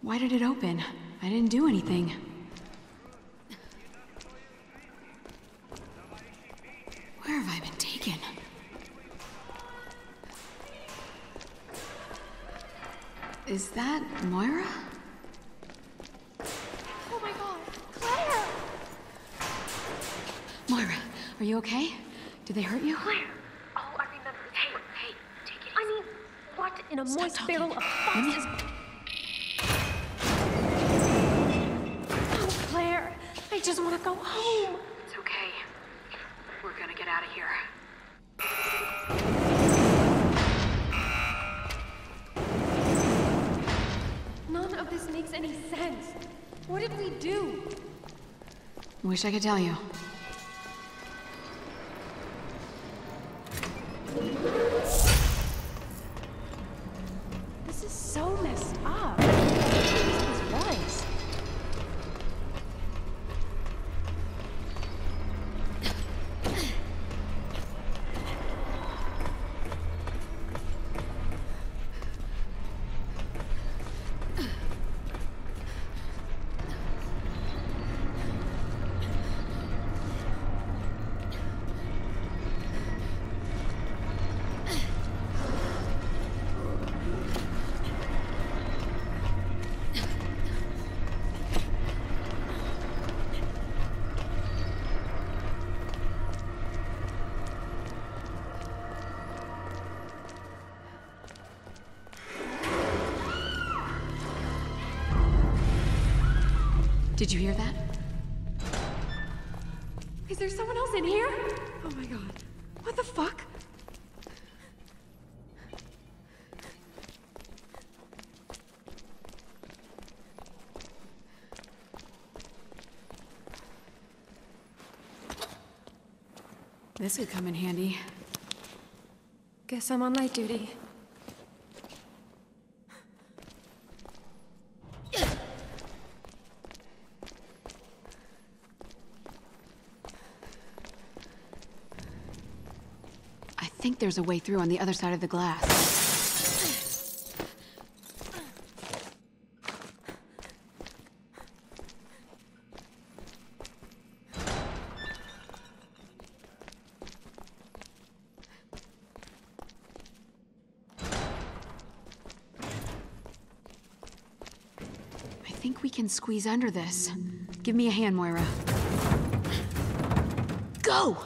Why did it open? I didn't do anything. Where have I been taken? Is that Moira? Oh my god, Claire! Moira, are you okay? Did they hurt you? Claire! Oh, I remember. Hey, take it easy. I mean, what in a Stop moist talking. barrel of fox is... Oh, Claire, I just want to go home. It's okay. We're gonna get out of here. None of this makes any sense. What did we do? Wish I could tell you. This is so messed up. What do you think this place was? Did you hear that? Is there someone else in here? Oh my god. What the fuck? This could come in handy. Guess I'm on light duty. I think there's a way through on the other side of the glass. I think we can squeeze under this. Give me a hand, Moira. Go!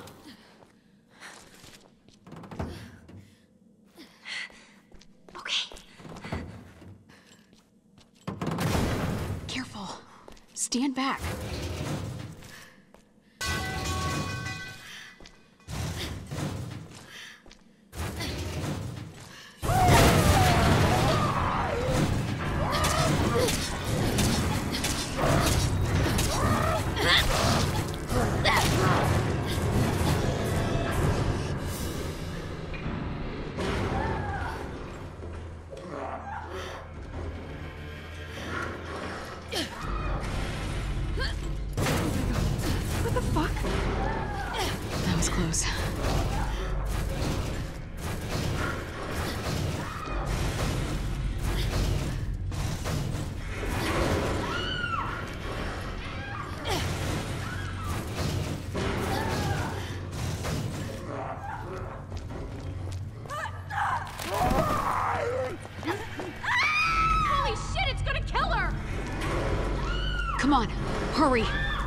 Careful. Stand back. What the fuck? That was close. Holy shit, it's gonna kill her! Come on, hurry.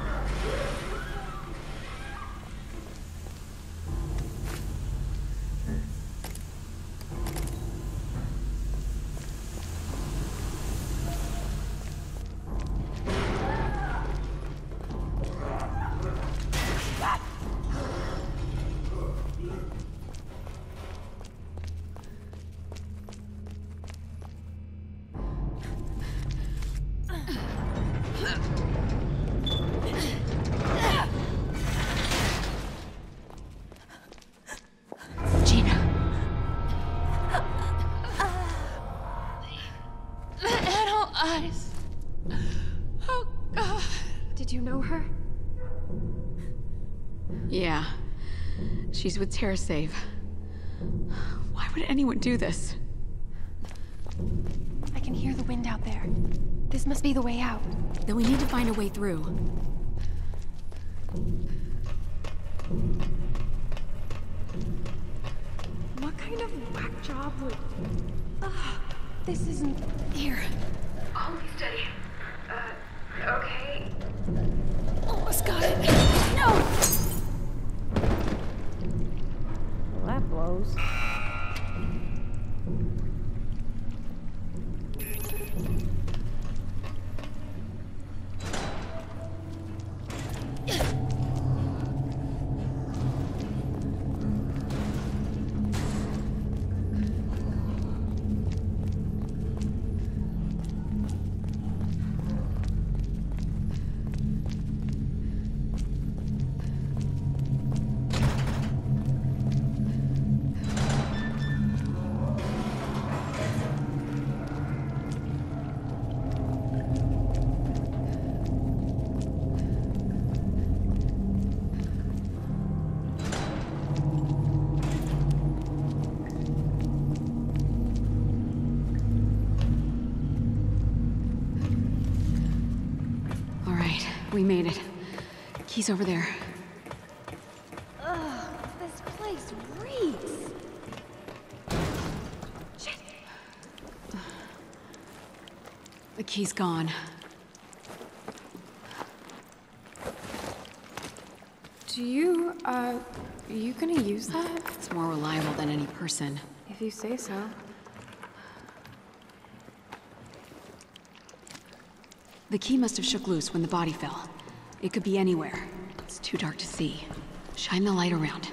Gina. The animal eyes. Oh god. Did you know her? Yeah. She's with TerraSave. Why would anyone do this? I can hear the wind out there. This must be the way out. Then we need to find a way through. What kind of whack job would... Ugh, this isn't... Here. Hold steady. Okay. Almost got it. No! Well, that blows. We made it. Key's over there. Ugh, this place reeks. Shit. The key's gone. You gonna use that? It's more reliable than any person. If you say so. The key must have shook loose when the body fell. It could be anywhere. It's too dark to see. Shine the light around.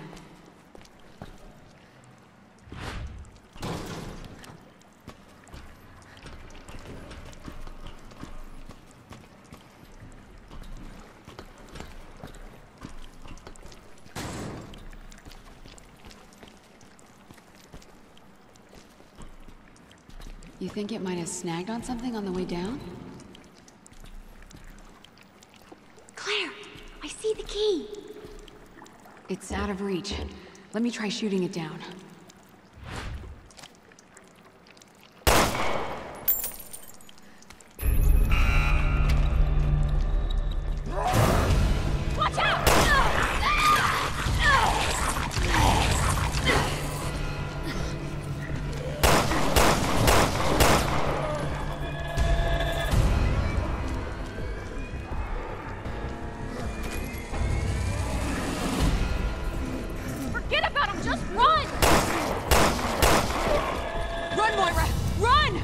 You think it might have snagged on something on the way down? Claire, I see the key. It's out of reach. Let me try shooting it down. Watch out! Forget about him, just run! Run, Moira! Run!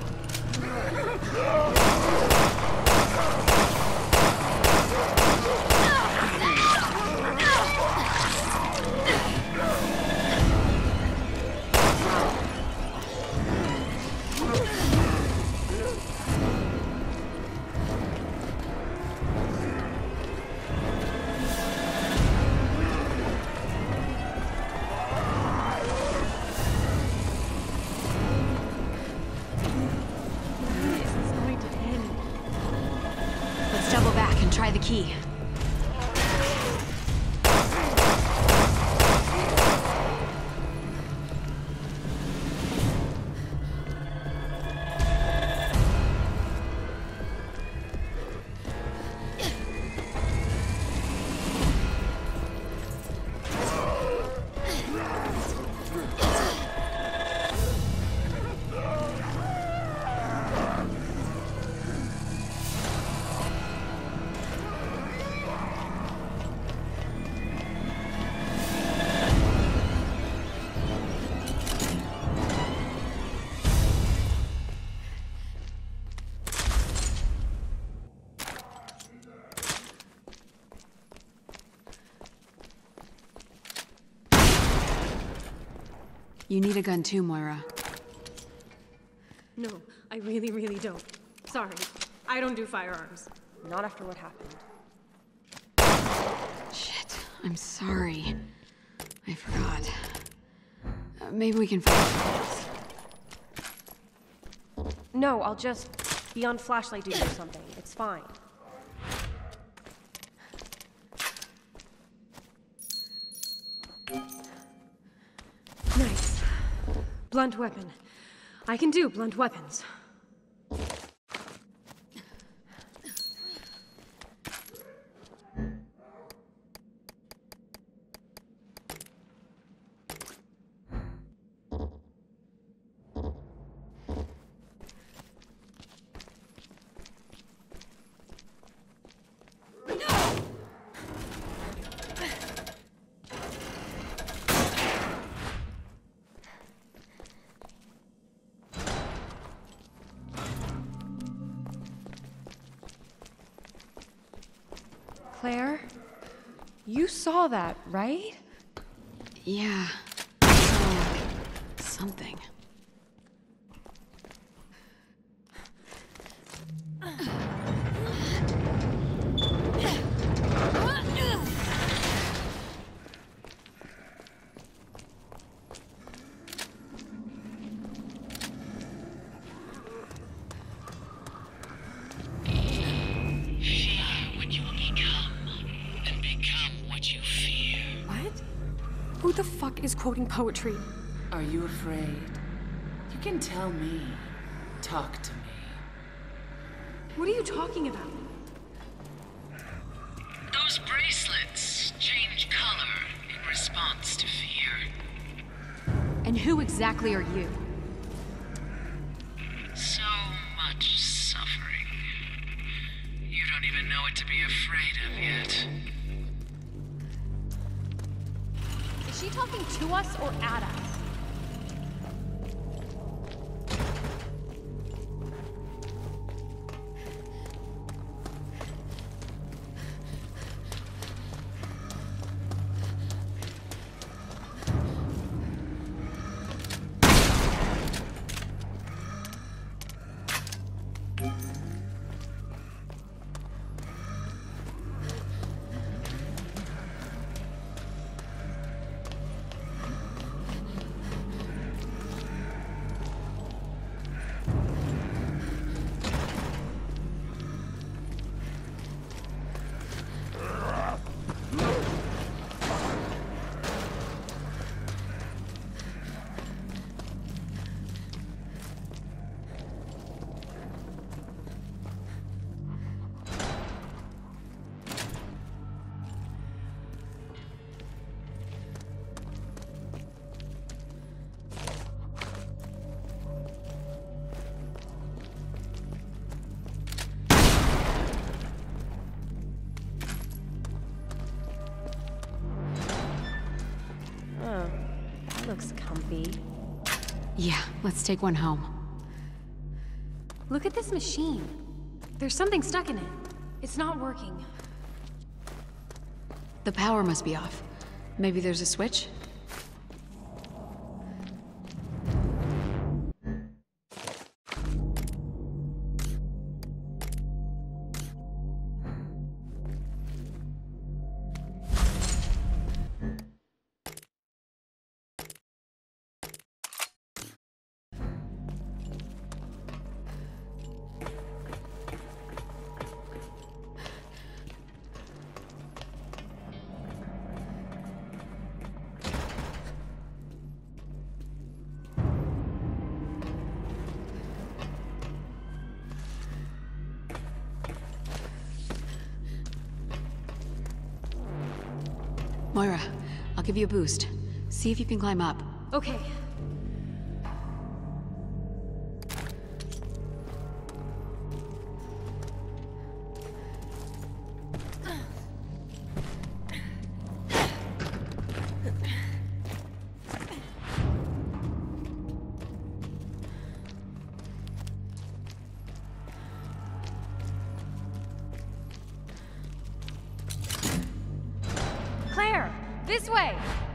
Let's double back and try the key. You need a gun too, Moira. No, I really, really don't. Sorry, I don't do firearms. Not after what happened. Shit, I'm sorry. I forgot. Maybe we can find No, I'll just be on flashlight duty or something. It's fine. Nice. Blunt weapon. I can do blunt weapons. Claire, you saw that, right? Yeah. So, something. Who the fuck is quoting poetry? Are you afraid? You can tell me. Talk to me. What are you talking about? Those bracelets change color in response to fear. And who exactly are you? So much suffering. You don't even know what to be afraid of yet. Is she talking to us or at us? Looks comfy. Yeah, let's take one home. Look at this machine. There's something stuck in it. It's not working. The power must be off. Maybe there's a switch? Moira, I'll give you a boost. See if you can climb up. Okay. Claire! This way!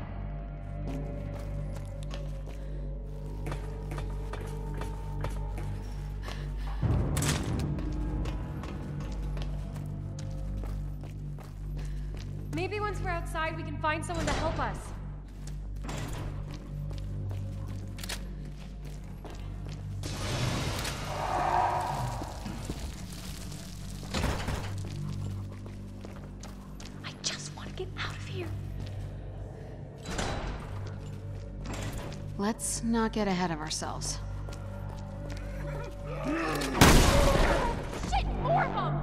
Maybe once we're outside, we can find someone to help us. I just want to get out of here. Let's not get ahead of ourselves. Shit, more of them!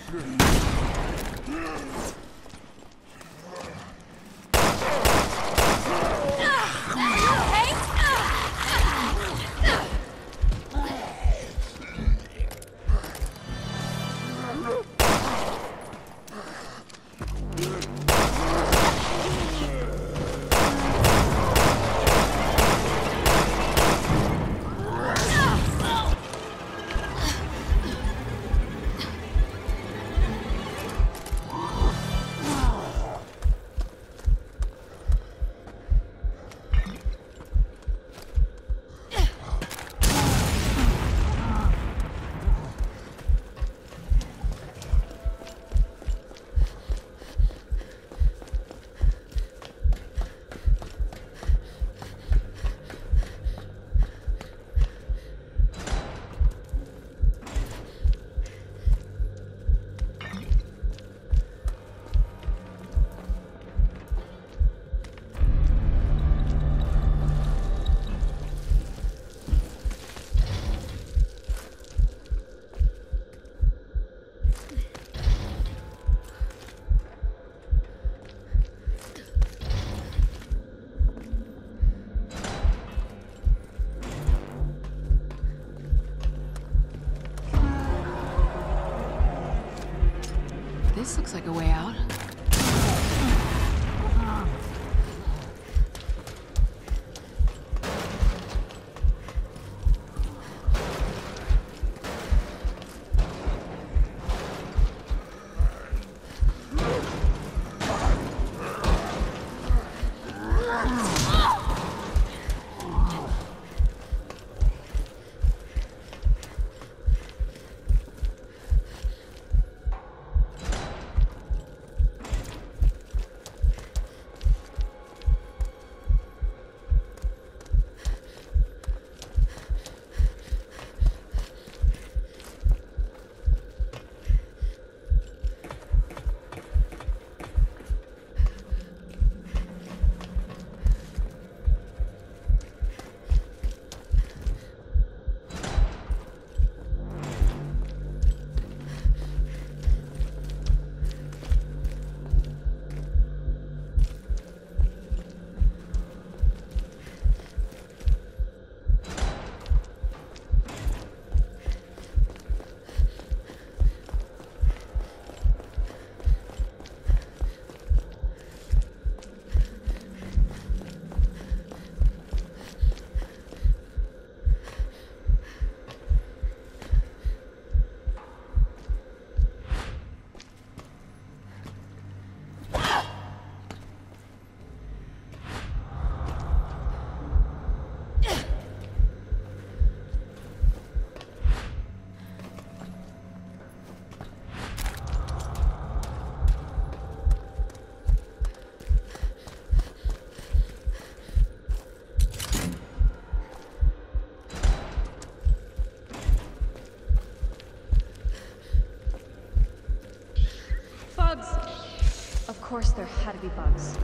This looks like a way out. Bugs! Of course there had to be bugs.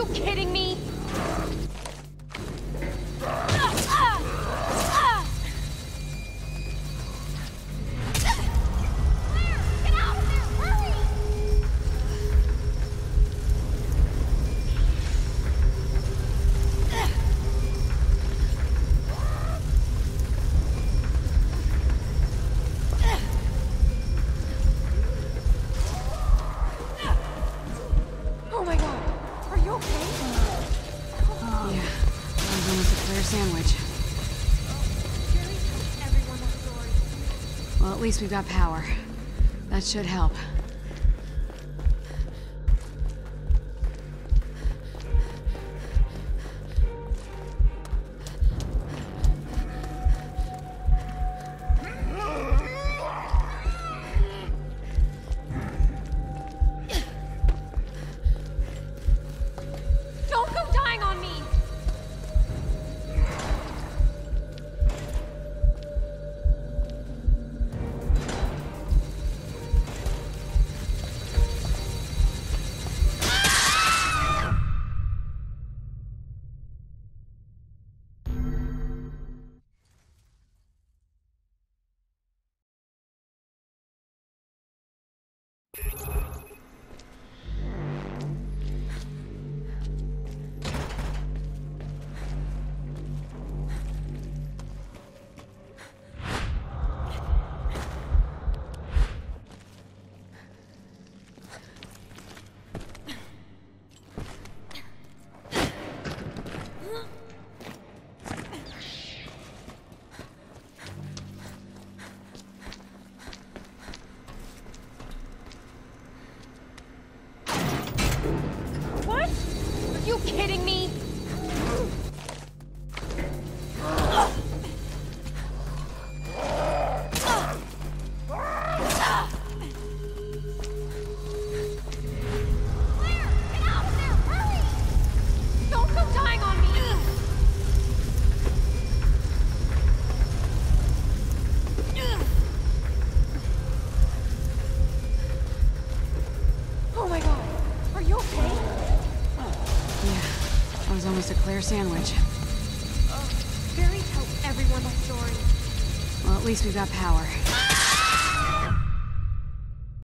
you kidding me? Oh my god, are you okay? Yeah, that was almost a clear sandwich. Jerry tells everyone that story. Well, at least we've got power. That should help. Don't go dying on me! What? Are you kidding me? Don't go dying on me! Oh my god, are you okay? Yeah, that was almost a clear sandwich. Jerry tells everyone that story. Well, at least we've got power.